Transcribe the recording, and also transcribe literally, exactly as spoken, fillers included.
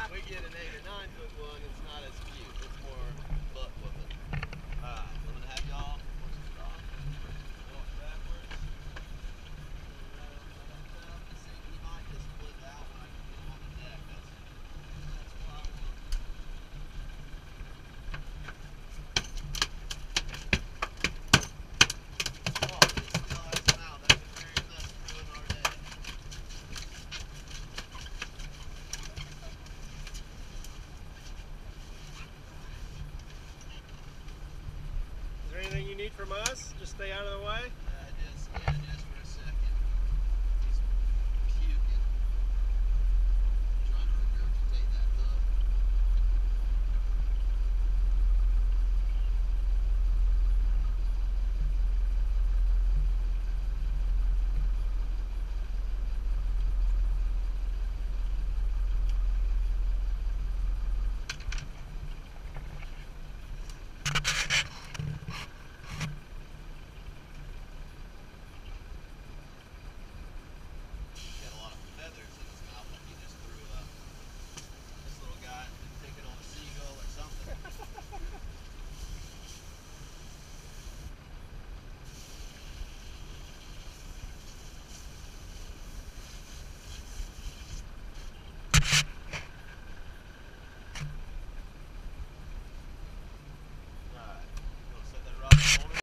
We get an eight or nine foot one, it's not as cute. It's more butt whooping. Alright, I'm gonna have y'all horses stop. Walk backwards. Turn around right on top. I think he might just split out when I get him on the deck. That's that's what I want. Oh, he still has him out. That could very much ruin our day. Is there anything you need from us? Just stay out of the way? Uh, just, yeah, just